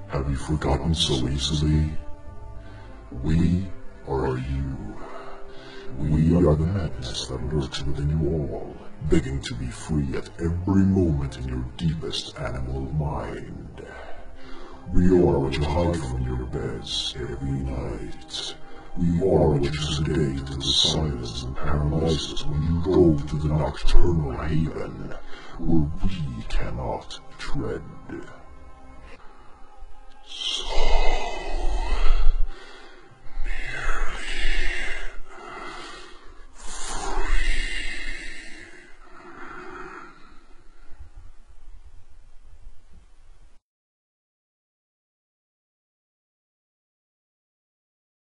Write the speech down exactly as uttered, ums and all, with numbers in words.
Have you forgotten so easily? We are you. We are the madness that lurks within you all, begging to be free at every moment in your deepest animal mind. We are what you hide from your beds every night. We are what you sedate to the silence and paralysis when you drove to the nocturnal haven, where we cannot tread. So